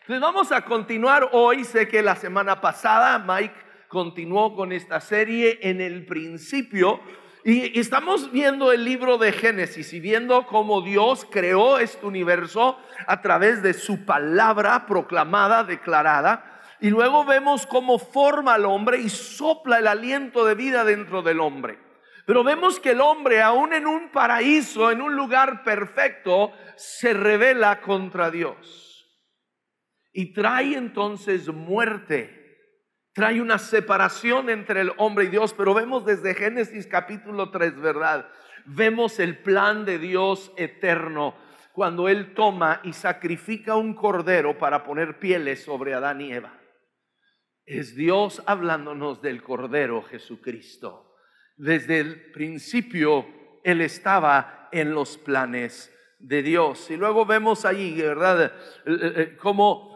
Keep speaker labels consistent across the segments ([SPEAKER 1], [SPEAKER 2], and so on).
[SPEAKER 1] Entonces vamos a continuar hoy. Sé que la semana pasada Mike continuó con esta serie en el principio y estamos viendo el libro de Génesis y viendo cómo Dios creó este universo a través de su palabra proclamada, declarada, y luego vemos cómo forma al hombre y sopla el aliento de vida dentro del hombre. Pero vemos que el hombre, aún en un paraíso, en un lugar perfecto, se rebela contra Dios. Y trae entonces muerte, trae una separación entre el hombre y Dios. Pero vemos desde Génesis capítulo 3, ¿verdad? Vemos el plan de Dios eterno, cuando Él toma y sacrifica un cordero para poner pieles sobre Adán y Eva. Es Dios hablándonos del cordero Jesucristo. Desde el principio Él estaba en los planes de Dios. Y luego vemos ahí, ¿verdad? Cómo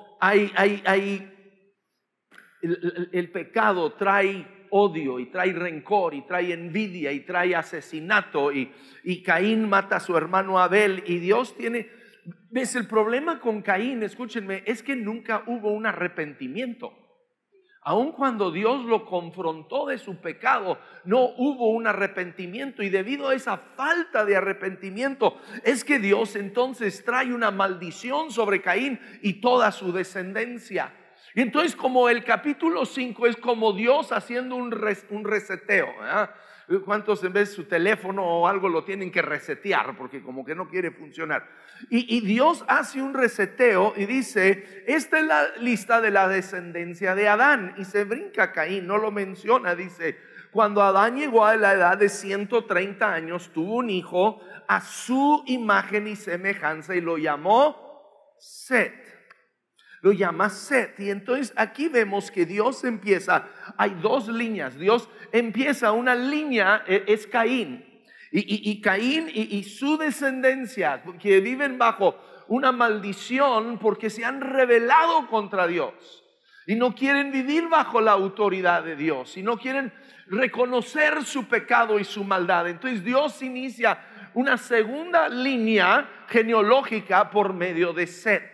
[SPEAKER 1] el pecado trae odio y trae rencor y trae envidia y trae asesinato, y Caín mata a su hermano Abel. Y Dios tiene, ¿ves? El problema con Caín, escúchenme, es que nunca hubo un arrepentimiento. Aun cuando Dios lo confrontó de su pecado, no hubo un arrepentimiento, y debido a esa falta de arrepentimiento es que Dios entonces trae una maldición sobre Caín y toda su descendencia. Y entonces, como el capítulo 5 es como Dios haciendo un reseteo, ¿verdad? ¿Cuántos en vez de su teléfono o algo lo tienen que resetear porque como que no quiere funcionar? Y Dios hace un reseteo y dice: esta es la lista de la descendencia de Adán. Y se brinca Caín, no lo menciona. Dice: cuando Adán llegó a la edad de 130 años, tuvo un hijo a su imagen y semejanza y lo llamó Set. Lo llama Set. Y entonces aquí vemos que Dios empieza, hay dos líneas. Dios empieza, una línea es Caín, y Caín y su descendencia, que viven bajo una maldición porque se han rebelado contra Dios y no quieren vivir bajo la autoridad de Dios y no quieren reconocer su pecado y su maldad. Entonces Dios inicia una segunda línea genealógica por medio de Set.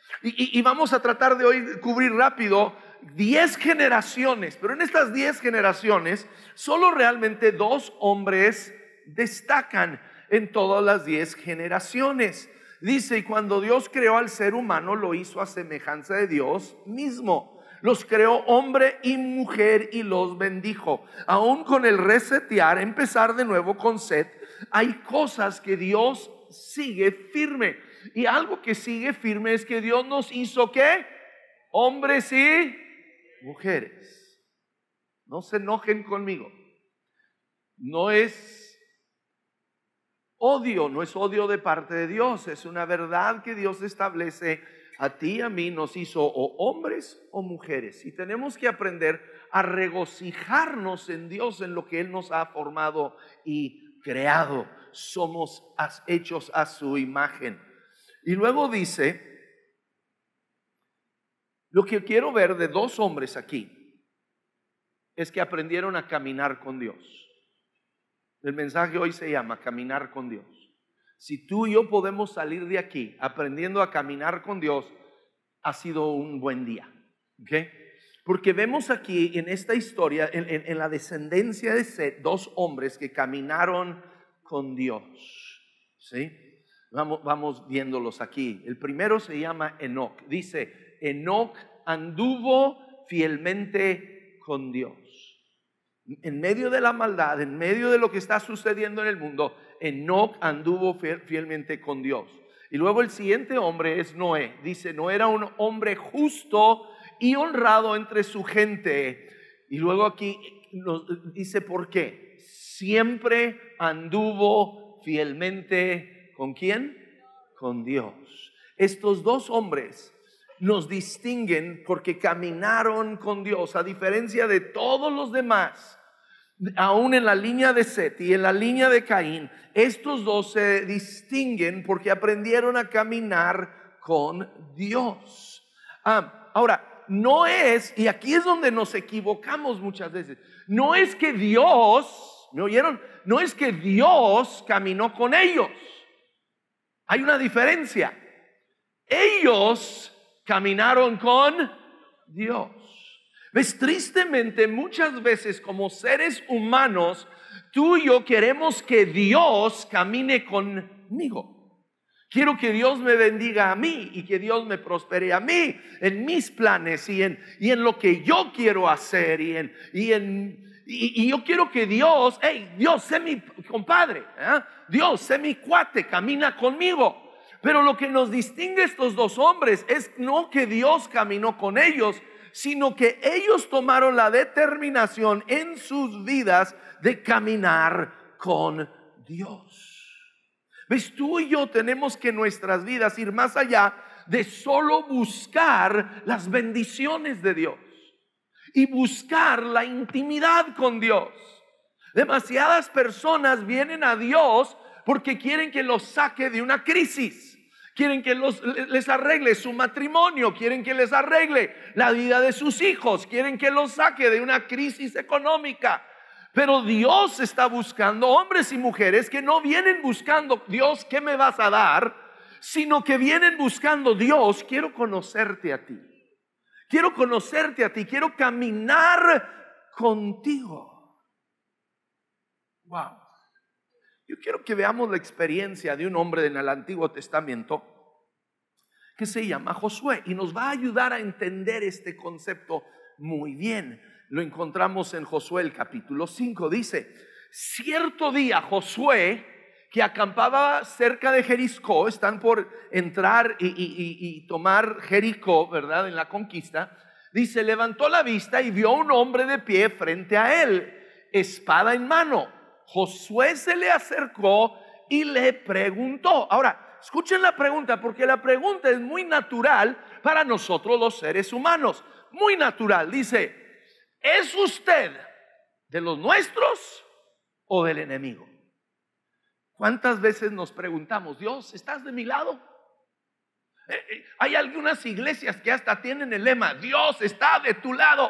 [SPEAKER 1] Y vamos a tratar de hoy cubrir rápido 10 generaciones, pero en estas 10 generaciones solo realmente 2 hombres destacan en todas las 10 generaciones. Dice: y cuando Dios creó al ser humano, lo hizo a semejanza de Dios mismo. Los creó hombre y mujer y los bendijo. Aún con el resetear, empezar de nuevo con Set, hay cosas que Dios sigue firme. Y algo que sigue firme es que Dios nos hizo, ¿qué? Hombres y mujeres. No se enojen conmigo. No es odio, no es odio de parte de Dios. Es una verdad que Dios establece. A ti y a mí nos hizo o hombres o mujeres. Y tenemos que aprender a regocijarnos en Dios, en lo que Él nos ha formado y creado. Somos hechos a su imagen. Y luego dice, lo que quiero ver de 2 hombres aquí es que aprendieron a caminar con Dios. El mensaje hoy se llama caminar con Dios. Si tú y yo podemos salir de aquí aprendiendo a caminar con Dios, ha sido un buen día, ¿ok? Porque vemos aquí en esta historia, en la descendencia de Set, 2 hombres que caminaron con Dios, ¿sí? Vamos viéndolos aquí. El primero se llama Enoc. Dice: Enoc anduvo fielmente con Dios. En medio de la maldad, en medio de lo que está sucediendo en el mundo, Enoc anduvo fielmente con Dios. Y luego el siguiente hombre es Noé. Dice: Noé era un hombre justo y honrado entre su gente. Y luego aquí nos dice por qué. Siempre anduvo fielmente. ¿Con quién? Con Dios. Estos 2 hombres nos distinguen porque caminaron con Dios, a diferencia de todos los demás. Aún en la línea de Set y en la línea de Caín, estos 2 se distinguen porque aprendieron a caminar con Dios. Ahora, no es, y aquí es donde nos equivocamos muchas veces, no es que Dios, ¿me oyeron? No es que Dios caminó con ellos. Hay una diferencia. Ellos caminaron con Dios. ¿Ves? Tristemente, muchas veces como seres humanos, tú y yo queremos que Dios camine conmigo. Quiero que Dios me bendiga a mí y que Dios me prospere a mí en mis planes y en lo que yo quiero hacer y yo quiero que Dios, hey, Dios, sé mi compadre, Dios, sé mi cuate, camina conmigo. Pero lo que nos distingue estos dos hombres es no que Dios caminó con ellos, sino que ellos tomaron la determinación en sus vidas de caminar con Dios. ¿Ves? Tú y yo tenemos que en nuestras vidas ir más allá de solo buscar las bendiciones de Dios y buscar la intimidad con Dios. Demasiadas personas vienen a Dios porque quieren que los saque de una crisis. Quieren que les arregle su matrimonio, quieren que les arregle la vida de sus hijos, quieren que los saque de una crisis económica. Pero Dios está buscando hombres y mujeres que no vienen buscando Dios, ¿qué me vas a dar? Sino que vienen buscando Dios, quiero conocerte a ti. Quiero conocerte a ti, quiero caminar contigo. Wow. Yo quiero que veamos la experiencia de un hombre en el Antiguo Testamento que se llama Josué y nos va a ayudar a entender este concepto muy bien. Lo encontramos en Josué el capítulo 5. Dice: cierto día Josué, que acampaba cerca de Jericó, están por entrar y tomar Jericó, ¿verdad? En la conquista. Dice: levantó la vista y vio a un hombre de pie frente a él, espada en mano. Josué se le acercó y le preguntó. Ahora, escuchen la pregunta, porque la pregunta es muy natural para nosotros los seres humanos. Muy natural. Dice: ¿es usted de los nuestros o del enemigo? ¿Cuántas veces nos preguntamos: Dios, ¿estás de mi lado? Hay algunas iglesias que hasta tienen el lema: Dios está de tu lado.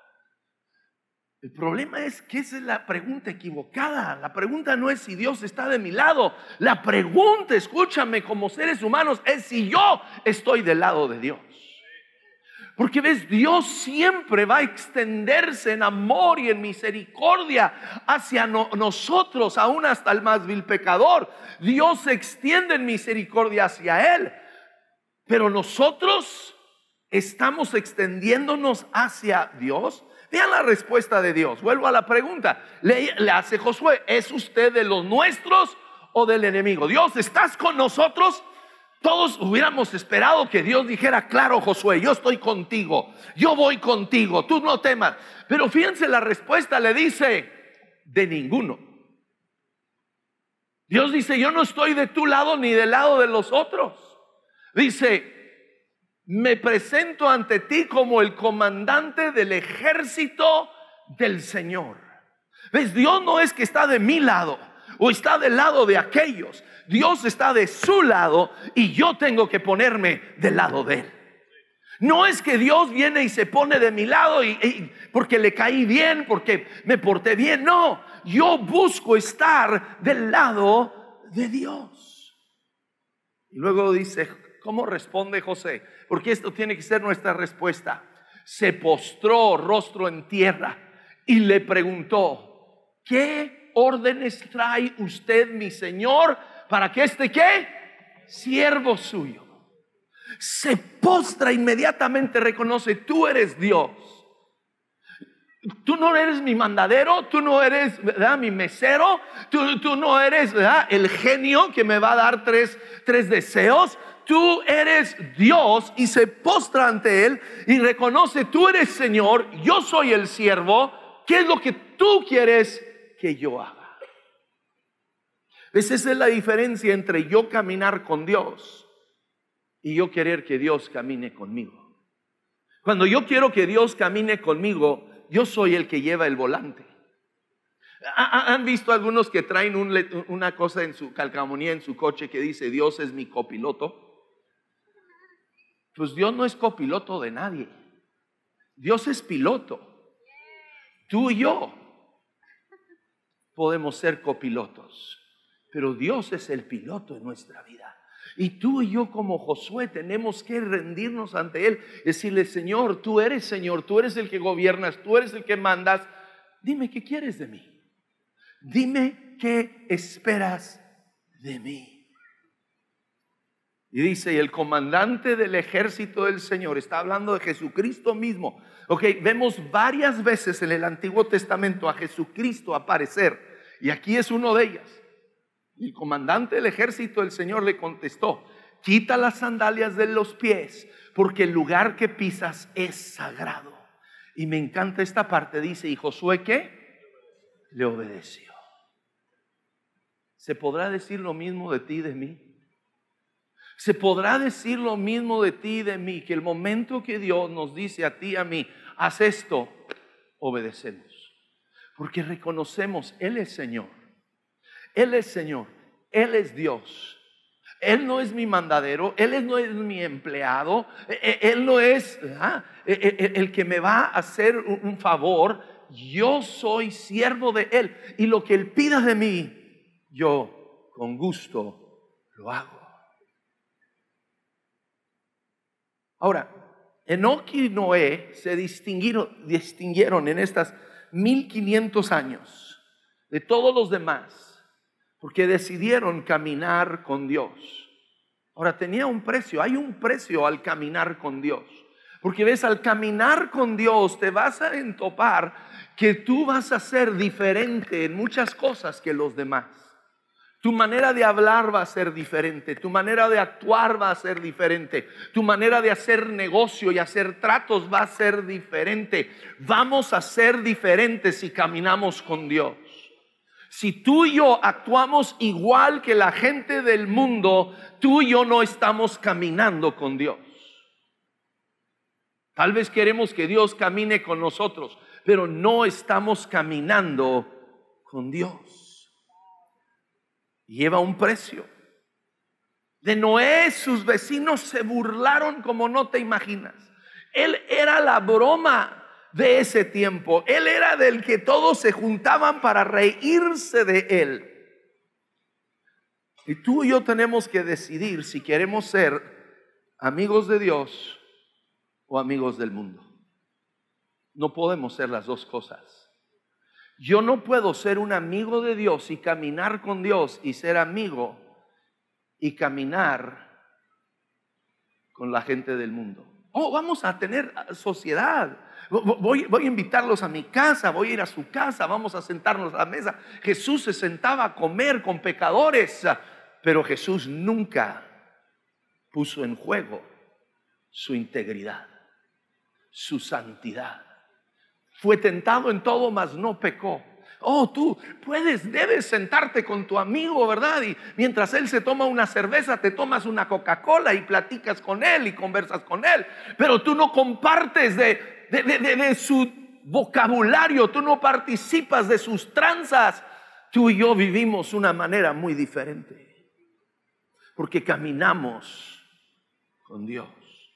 [SPEAKER 1] El problema es que esa es la pregunta equivocada. La pregunta no es si Dios está de mi lado. La pregunta, escúchame, como seres humanos, es si yo estoy del lado de Dios. Porque ves, Dios siempre va a extenderse en amor y en misericordia hacia nosotros, aún hasta el más vil pecador. Dios se extiende en misericordia hacia él. Pero nosotros estamos extendiéndonos hacia Dios. Vean la respuesta de Dios. Vuelvo a la pregunta. Le hace Josué: ¿es usted de los nuestros o del enemigo? Dios, ¿estás con nosotros? Todos hubiéramos esperado que Dios dijera: claro, Josué, yo estoy contigo, yo voy contigo, tú no temas. Pero fíjense la respuesta, le dice: de ninguno. Dios dice: yo no estoy de tu lado ni del lado de los otros. Dice: me presento ante ti como el comandante del ejército del Señor. ¿Ves? Dios no es que está de mi lado o está del lado de aquellos. Dios está de su lado y yo tengo que ponerme del lado de él. No es que Dios viene y se pone de mi lado y porque le caí bien, porque me porté bien. No, yo busco estar del lado de Dios. Y luego dice: ¿cómo responde José? Porque esto tiene que ser nuestra respuesta. Se postró rostro en tierra y le preguntó: ¿qué órdenes trae usted, mi señor, para que ¿qué? Siervo suyo. Se postra inmediatamente, reconoce: tú eres Dios. Tú no eres mi mandadero, tú no eres, ¿verdad?, mi mesero, tú no eres, ¿verdad?, el genio que me va a dar tres deseos. Tú eres Dios, y se postra ante él y reconoce: tú eres Señor, yo soy el siervo. ¿Qué es lo que tú quieres que yo haga? Esa es la diferencia entre yo caminar con Dios y yo querer que Dios camine conmigo. Cuando yo quiero que Dios camine conmigo, yo soy el que lleva el volante. ¿Han visto algunos que traen una cosa en su calcamonía en su coche que dice: Dios es mi copiloto? Pues Dios no es copiloto de nadie. Dios es piloto. Tú y yo podemos ser copilotos, pero Dios es el piloto en nuestra vida. Y tú y yo como Josué tenemos que rendirnos ante Él, decirle: Señor, tú eres el que gobiernas, tú eres el que mandas. Dime qué quieres de mí. Dime qué esperas de mí. Y dice: y el comandante del ejército del Señor, está hablando de Jesucristo mismo. Vemos varias veces en el Antiguo Testamento a Jesucristo aparecer, y aquí es uno de ellas. Y el comandante del ejército del Señor le contestó: quita las sandalias de los pies, porque el lugar que pisas es sagrado. Y me encanta esta parte, dice: ¿y Josué qué? Le obedeció. ¿Se podrá decir lo mismo de ti y de mí? Se podrá decir lo mismo de ti y de mí, que el momento que Dios nos dice a ti y a mí: haz esto, obedecemos, porque reconocemos: Él es Señor, Él es Señor, Él es Dios. Él no es mi mandadero, Él no es mi empleado, Él no es el que me va a hacer un favor. Yo soy siervo de Él, y lo que Él pida de mí, yo con gusto lo hago. Ahora, Enoc y Noé se distinguieron en estas 1500 años de todos los demás, porque decidieron caminar con Dios. Ahora, tenía un precio, hay un precio al caminar con Dios, porque ves, al caminar con Dios te vas a entopar que tú vas a ser diferente en muchas cosas que los demás. Tu manera de hablar va a ser diferente, tu manera de actuar va a ser diferente, tu manera de hacer negocio y hacer tratos va a ser diferente. Vamos a ser diferentes si caminamos con Dios. Si tú y yo actuamos igual que la gente del mundo, tú y yo no estamos caminando con Dios. Tal vez queremos que Dios camine con nosotros, pero no estamos caminando con Dios. Lleva un precio. De Noé, sus vecinos se burlaron como no te imaginas. Él era la broma de ese tiempo. Él era del que todos se juntaban para reírse de él. Y tú y yo tenemos que decidir si queremos ser amigos de Dios o amigos del mundo. No podemos ser las dos cosas. Yo no puedo ser un amigo de Dios y caminar con Dios, y ser amigo y caminar con la gente del mundo. Vamos a tener sociedad. Voy a invitarlos a mi casa, voy a ir a su casa, vamos a sentarnos a la mesa. Jesús se sentaba a comer con pecadores, pero Jesús nunca puso en juego su integridad, su santidad. Fue tentado en todo, mas no pecó. Tú debes sentarte con tu amigo, ¿verdad? Y mientras él se toma una cerveza, te tomas una Coca-Cola y platicas con él y conversas con él. Pero tú no compartes de su vocabulario, tú no participas de sus tranzas. Tú y yo vivimos una manera muy diferente, porque caminamos con Dios.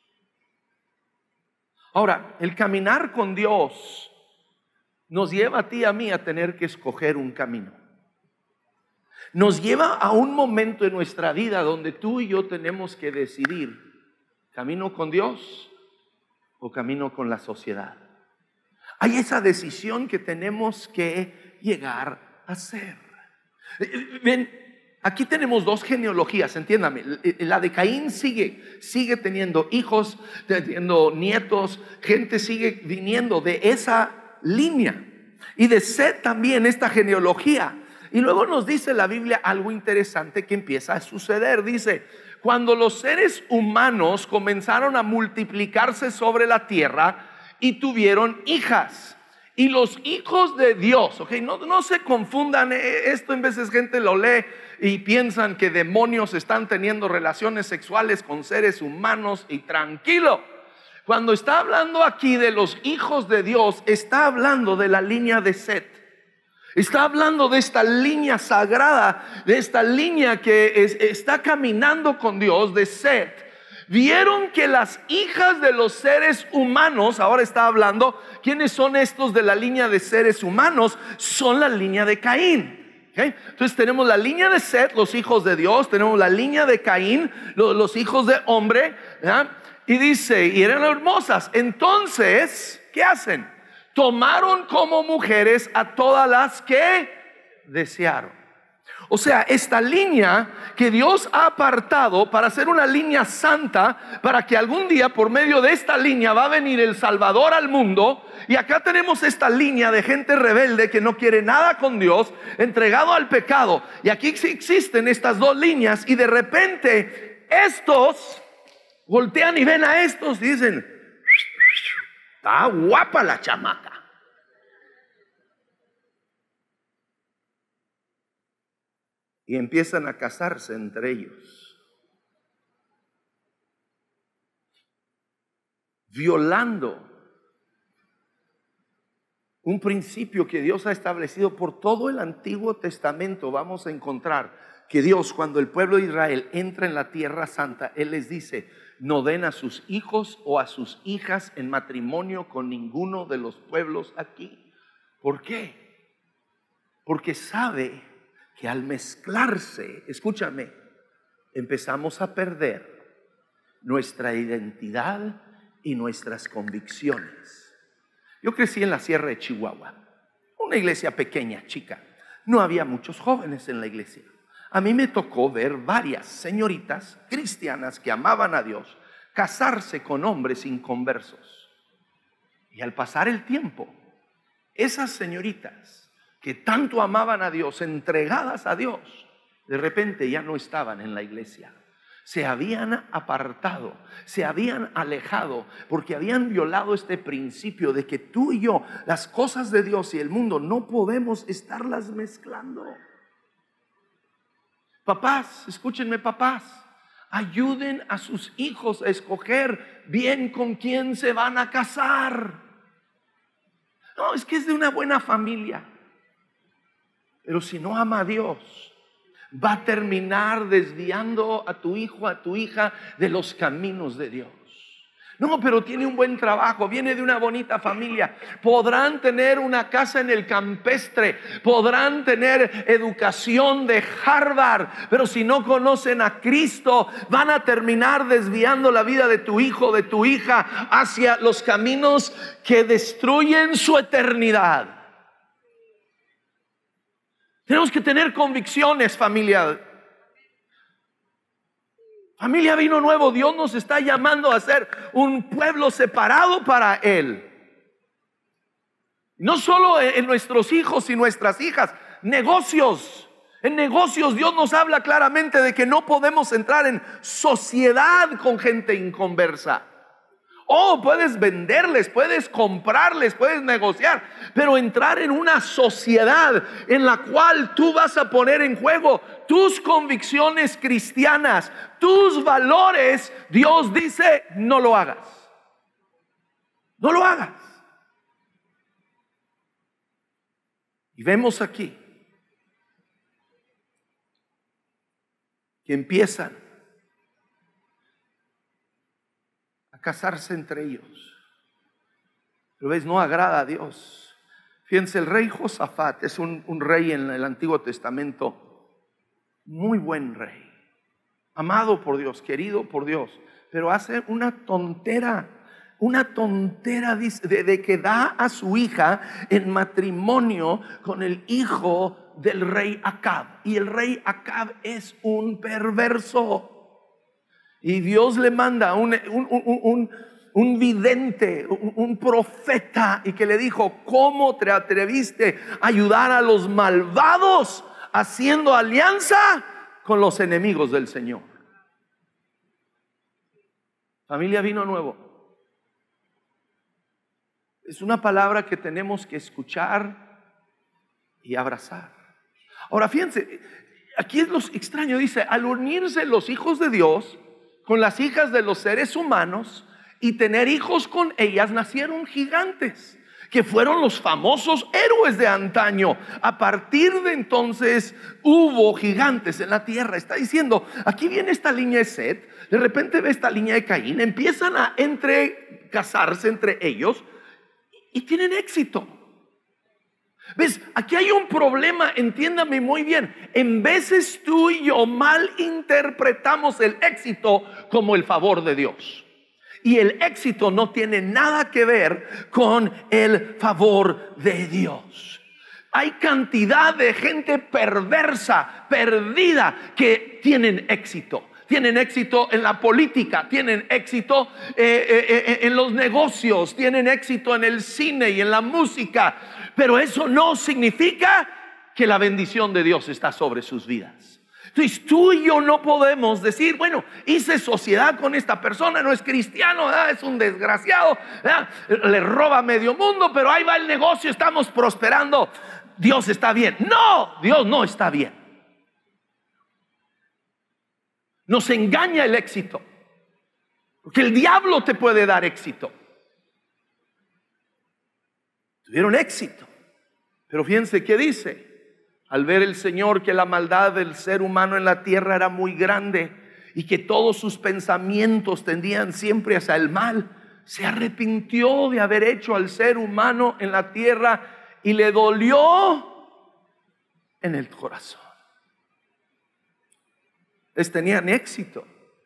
[SPEAKER 1] Ahora, el caminar con Dios nos lleva a ti y a mí a tener que escoger un camino. Nos lleva a un momento en nuestra vida donde tú y yo tenemos que decidir: ¿camino con Dios o camino con la sociedad? Hay esa decisión que tenemos que llegar a hacer. Ven, aquí tenemos dos genealogías, entiéndame. La de Caín sigue teniendo hijos, teniendo nietos, gente sigue viniendo de esa línea, y de Set también esta genealogía. Y luego nos dice la Biblia algo interesante que empieza a suceder. Dice: cuando los seres humanos comenzaron a multiplicarse sobre la tierra y tuvieron hijas. Y los hijos de Dios, no se confundan esto. En veces gente lo lee y piensan que demonios están teniendo relaciones sexuales con seres humanos, y tranquilo. Cuando está hablando aquí de los hijos de Dios, está hablando de la línea de Set. Está hablando de esta línea sagrada, de esta línea que está caminando con Dios, de Set. Vieron que las hijas de los seres humanos, ahora está hablando, ¿quiénes son estos de la línea de seres humanos? Son la línea de Caín. ¿Okay? Entonces tenemos la línea de Set, los hijos de Dios. Tenemos la línea de Caín, los hijos de hombre, ¿verdad? Y dice, y eran hermosas. Entonces, ¿qué hacen? Tomaron como mujeres a todas las que desearon. O sea, esta línea que Dios ha apartado para ser una línea santa, para que algún día por medio de esta línea va a venir el Salvador al mundo. Y acá tenemos esta línea de gente rebelde que no quiere nada con Dios, entregado al pecado. Y aquí existen estas dos líneas, y de repente estos voltean y ven a estos y dicen: está guapa la chamaca. Y empiezan a casarse entre ellos, violando un principio que Dios ha establecido por todo el Antiguo Testamento. Vamos a encontrar que Dios, cuando el pueblo de Israel entra en la tierra santa, Él les dice: no den a sus hijos o a sus hijas en matrimonio con ninguno de los pueblos aquí. ¿Por qué? Porque sabe que al mezclarse, escúchame, empezamos a perder nuestra identidad y nuestras convicciones. Yo crecí en la Sierra de Chihuahua, una iglesia pequeña, chica. No había muchos jóvenes en la iglesia. A mí me tocó ver varias señoritas cristianas que amaban a Dios casarse con hombres inconversos. Y al pasar el tiempo, esas señoritas que tanto amaban a Dios, entregadas a Dios, de repente ya no estaban en la iglesia. Se habían apartado, se habían alejado, porque habían violado este principio de que tú y yo, las cosas de Dios y el mundo, no podemos estarlas mezclando. Papás, escúchenme, papás, ayuden a sus hijos a escoger bien con quién se van a casar. No, es que es de una buena familia. Pero si no ama a Dios, va a terminar desviando a tu hijo, a tu hija de los caminos de Dios. No, pero tiene un buen trabajo, viene de una bonita familia. Podrán tener una casa en el campestre, podrán tener educación de Harvard, pero si no conocen a Cristo, van a terminar desviando la vida de tu hijo, de tu hija, hacia los caminos que destruyen su eternidad. Tenemos que tener convicciones, familia. Familia Vino Nuevo, Dios nos está llamando a ser un pueblo separado para Él. No solo en nuestros hijos y nuestras hijas, negocios. En negocios Dios nos habla claramente de que no podemos entrar en sociedad con gente inconversa. Oh, puedes venderles, puedes comprarles, puedes negociar, pero entrar en una sociedad en la cual tú vas a poner en juego tus convicciones cristianas, tus valores, Dios dice: no lo hagas. No lo hagas. Y vemos aquí que empiezan a casarse entre ellos. Pero ves, no agrada a Dios. Fíjense, el rey Josafat es un rey en el Antiguo Testamento, muy buen rey, amado por Dios, querido por Dios, pero hace una tontera de que da a su hija en matrimonio con el hijo del rey Acab. Y el rey Acab es un perverso. Y Dios le manda un vidente, un profeta, y que le dijo: ¿cómo te atreviste a ayudar a los malvados haciendo alianza con los enemigos del Señor? Familia Vino Nuevo, es una palabra que tenemos que escuchar y abrazar. Ahora fíjense, aquí es lo extraño, dice: al unirse los hijos de Dios con las hijas de los seres humanos y tener hijos con ellas, nacieron gigantes, que fueron los famosos héroes de antaño. A partir de entonces hubo gigantes en la tierra. Está diciendo, aquí viene esta línea de Set, de repente ve esta línea de Caín, empiezan a casarse entre ellos y tienen éxito. ¿Ves? Aquí hay un problema, entiéndame muy bien. En veces tú y yo mal interpretamos el éxito como el favor de Dios. Y el éxito no tiene nada que ver con el favor de Dios. Hay cantidad de gente perversa, perdida, que tienen éxito. Tienen éxito en la política, tienen éxito en los negocios, tienen éxito en el cine y en la música. Pero eso no significa que la bendición de Dios está sobre sus vidas. Entonces tú y yo no podemos decir, bueno, hice sociedad con esta persona, no es cristiano, ¿verdad? Es un desgraciado, ¿verdad? Le roba medio mundo, pero ahí va el negocio, estamos prosperando, Dios está bien. No, Dios no está bien. Nos engaña el éxito, porque el diablo te puede dar éxito. Tuvieron éxito, pero fíjense qué dice. Al ver el Señor que la maldad del ser humano en la tierra era muy grande y que todos sus pensamientos tendían siempre hacia el mal, se arrepintió de haber hecho al ser humano en la tierra y le dolió en el corazón. Les tenían éxito,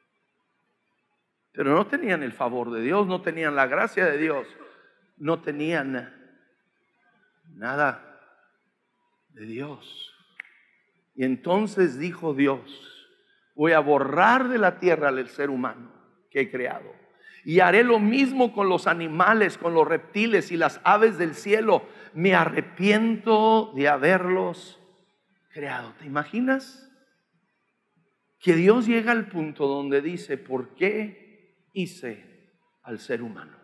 [SPEAKER 1] pero no tenían el favor de Dios, no tenían la gracia de Dios, no tenían nada de Dios. Y entonces dijo Dios: voy a borrar de la tierra al ser humano que he creado, y haré lo mismo con los animales, con los reptiles y las aves del cielo. Me arrepiento de haberlos creado. ¿Te imaginas? Que Dios llega al punto donde dice: ¿por qué hice al ser humano?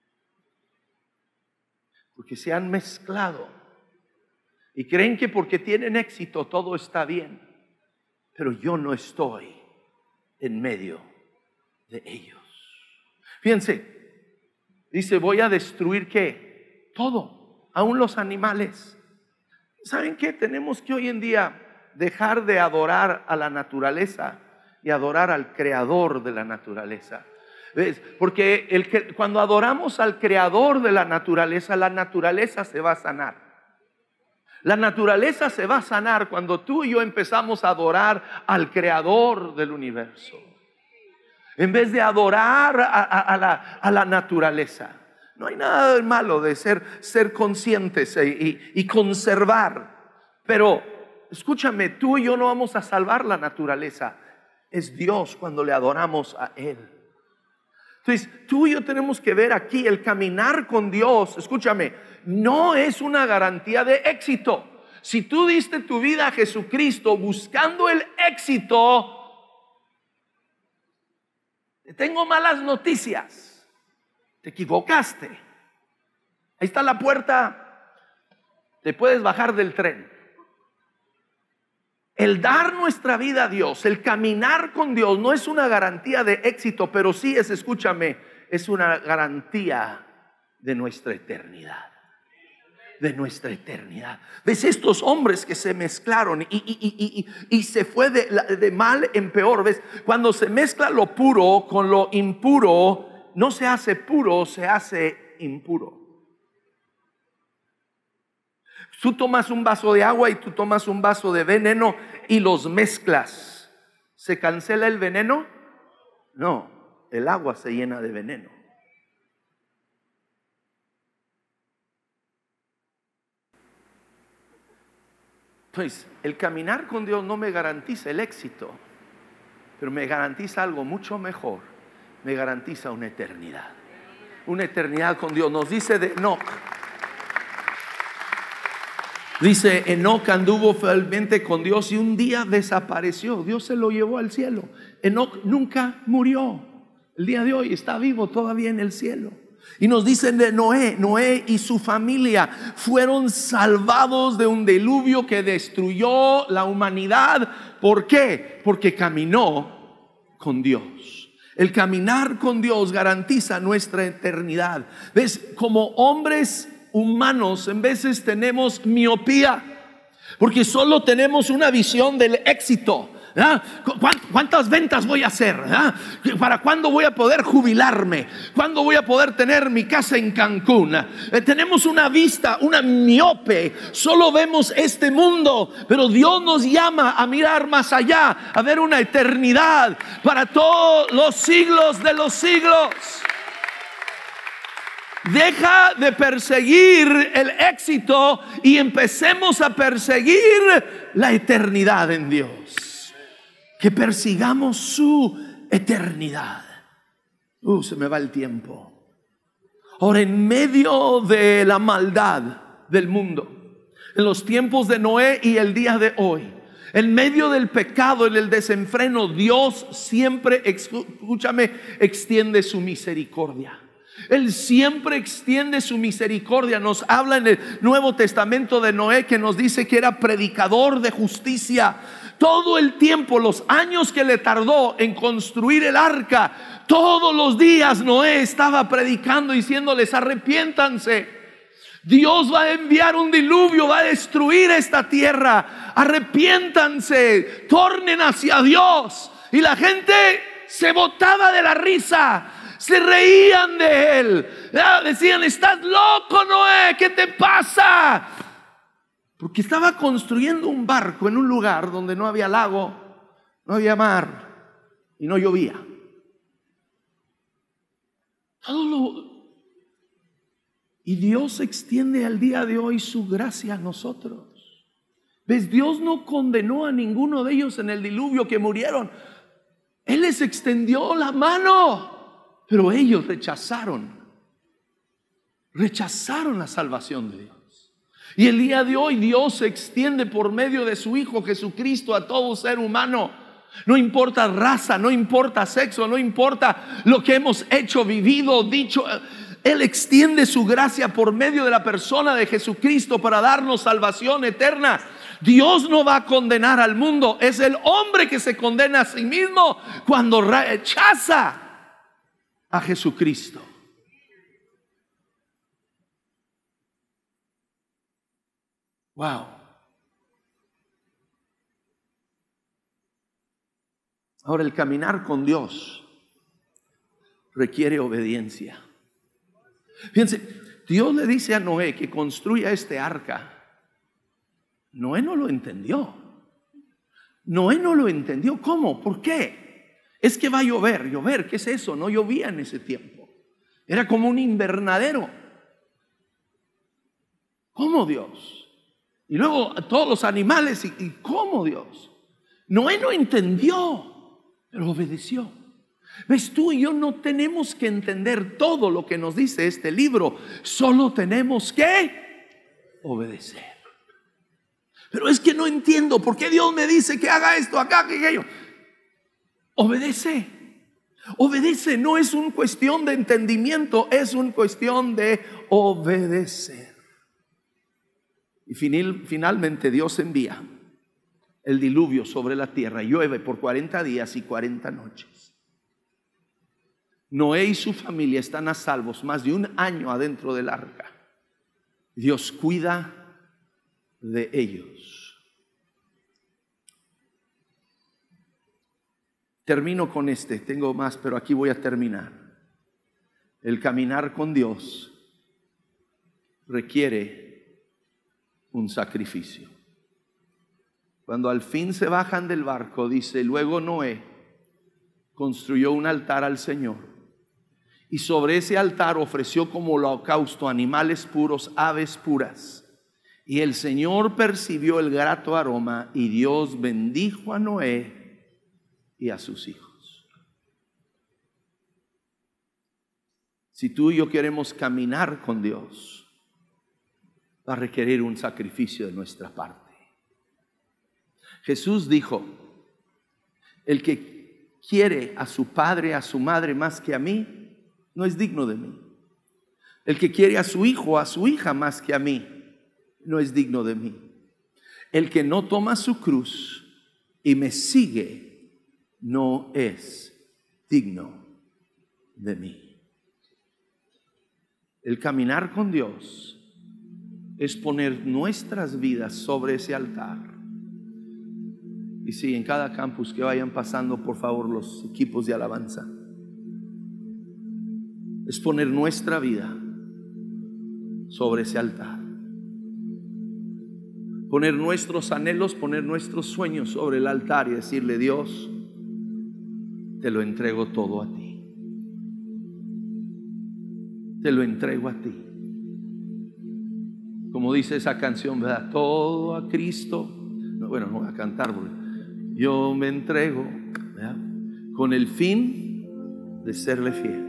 [SPEAKER 1] Porque se han mezclado y creen que porque tienen éxito todo está bien, pero yo no estoy en medio de ellos. Fíjense, dice: voy a destruir ¿qué? Todo, aún los animales. ¿Saben qué? Tenemos que hoy en día dejar de adorar a la naturaleza y adorar al creador de la naturaleza. ¿Ves? Porque cuando adoramos al creador de la naturaleza se va a sanar. La naturaleza se va a sanar cuando tú y yo empezamos a adorar al creador del universo, en vez de adorar a la naturaleza. No hay nada malo de ser conscientes y conservar, pero escúchame, tú y yo no vamos a salvar la naturaleza. Es Dios cuando le adoramos a Él. Entonces tú y yo tenemos que ver aquí el caminar con Dios. Escúchame, no es una garantía de éxito. Si tú diste tu vida a Jesucristo buscando el éxito, te tengo malas noticias. Te equivocaste. Ahí está la puerta. Te puedes bajar del tren. El dar nuestra vida a Dios, el caminar con Dios, no es una garantía de éxito, pero sí es, escúchame, es una garantía de nuestra eternidad. De nuestra eternidad. ¿Ves? Estos hombres que se mezclaron y se fue de mal en peor. ¿Ves? Cuando se mezcla lo puro con lo impuro, no se hace puro, se hace impuro. Tú tomas un vaso de agua y tú tomas un vaso de veneno y los mezclas. ¿Se cancela el veneno? No, el agua se llena de veneno. Entonces, el caminar con Dios no me garantiza el éxito, pero me garantiza algo mucho mejor. Me garantiza una eternidad. Una eternidad con Dios. Nos dice de Enoc. Dice: Enoc anduvo fielmente con Dios y un día desapareció. Dios se lo llevó al cielo. Enoc nunca murió. El día de hoy está vivo todavía en el cielo. Y nos dicen de Noé. Noé y su familia fueron salvados de un diluvio que destruyó la humanidad. ¿Por qué? Porque caminó con Dios. El caminar con Dios garantiza nuestra eternidad. ¿Ves? Como hombres humanos en veces tenemos miopía, porque solo tenemos una visión del éxito. ¿Cuántas ventas voy a hacer? ¿Para cuándo voy a poder jubilarme? ¿Cuándo voy a poder tener mi casa en Cancún? Tenemos una vista, una miope. Solo vemos este mundo, pero Dios nos llama a mirar más allá, a ver una eternidad para todos los siglos de los siglos. Deja de perseguir el éxito y empecemos a perseguir la eternidad en Dios. Que persigamos su eternidad. Se me va el tiempo. Ahora, en medio de la maldad del mundo, en los tiempos de Noé y el día de hoy, en medio del pecado, en el desenfreno, Dios siempre, escúchame, extiende su misericordia. Él siempre extiende su misericordia. Nos habla en el Nuevo Testamento de Noé, que nos dice que era predicador de justicia. Todo el tiempo, los años que le tardó en construir el arca, todos los días Noé estaba predicando, diciéndoles: arrepiéntanse. Dios va a enviar un diluvio, va a destruir esta tierra. Arrepiéntanse, tornen hacia Dios. Y la gente se botaba de la risa. Se reían de él. Decían: estás loco, Noé, ¿qué te pasa? Porque estaba construyendo un barco en un lugar donde no había lago, no había mar y no llovía. Y Dios extiende al día de hoy su gracia a nosotros. ¿Ves? Dios no condenó a ninguno de ellos en el diluvio que murieron. Él les extendió la mano. Pero ellos rechazaron la salvación de Dios. Y el día de hoy Dios se extiende por medio de su Hijo Jesucristo a todo ser humano. No importa raza, no importa sexo, no importa lo que hemos hecho, vivido, dicho. Él extiende su gracia por medio de la persona de Jesucristo para darnos salvación eterna. Dios no va a condenar al mundo. Es el hombre que se condena a sí mismo cuando rechaza a Jesucristo. Wow. Ahora, el caminar con Dios requiere obediencia. Fíjense, Dios le dice a Noé que construya este arca. Noé no lo entendió. Noé no lo entendió. ¿Cómo? ¿Por qué? Es que va a llover. ¿Llover? ¿Qué es eso? No llovía en ese tiempo. Era como un invernadero. ¿Cómo, Dios? Y luego todos los animales. ¿Y cómo, Dios? Noé no entendió, pero obedeció. ¿Ves? Tú y yo no tenemos que entender todo lo que nos dice este libro. Solo tenemos que obedecer. Pero es que no entiendo por qué Dios me dice que haga esto, acá, que aquello. Obedece. Obedece. No es una cuestión de entendimiento, es una cuestión de obedecer. Y finalmente Dios envía el diluvio sobre la tierra. Llueve por 40 días y 40 noches. Noé y su familia están a salvos más de un año adentro del arca. Dios cuida de ellos. Termino con tengo más, pero aquí voy a terminar. El caminar con Dios requiere un sacrificio. Cuando al fin se bajan del barco, dice: luego Noé construyó un altar al Señor, y sobre ese altar ofreció como holocausto animales puros, aves puras. Y el Señor percibió el grato aroma, y Dios bendijo a Noé y a sus hijos. Si tú y yo queremos caminar con Dios, va a requerir un sacrificio de nuestra parte. Jesús dijo: el que quiere a su padre, a su madre más que a mí, no es digno de mí. El que quiere a su hijo, a su hija más que a mí, no es digno de mí. El que no toma su cruz y me sigue no es digno de mí. El caminar con Dios es poner nuestras vidas sobre ese altar Y sí, en cada campus que vayan pasando, por favor, los equipos de alabanza. Es poner nuestra vida sobre ese altar. Poner nuestros anhelos, poner nuestros sueños sobre el altar y decirle: Dios, te lo entrego todo a ti. Te lo entrego a ti. Como dice esa canción, ¿verdad? Todo a Cristo. No, bueno, no voy a cantar porque yo me entrego, ¿verdad? Con el fin de serle fiel.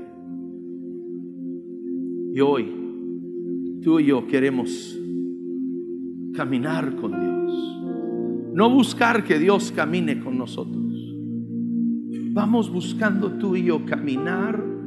[SPEAKER 1] Y hoy tú y yo queremos caminar con Dios, no buscar que Dios camine con nosotros. Vamos buscando tú y yo caminar